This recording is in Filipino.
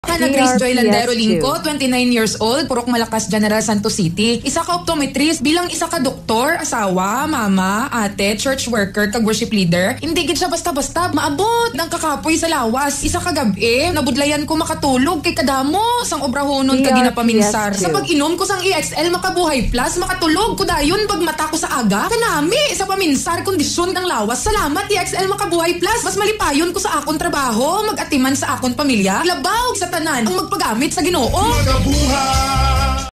Na Grace Joy Landero Lingko, 29 years old, Purok Malakas, General Santos City. Isa ka optometrist, bilang isa ka doktor, asawa, mama, ate, church worker, kag worship leader. Hindi gid siya basta-basta maabot ng kakapoy sa lawas. Isa ka gabi, nabudlayan ko makatulog kay kadamo sang obrahonon kag ginapaminsar. Sa pag-inom ko sang EXL makabuhay plus, makatulog ko dayon pag mata ko sa aga. Kanami sa paminsar kondisyon ng lawas. Salamat EXL makabuhay plus. Mas malipayon ko sa akon trabaho, mag-atiman sa akon pamilya. Labaw sa tanan ang magpagamit sa Ginoo. Magabuhay!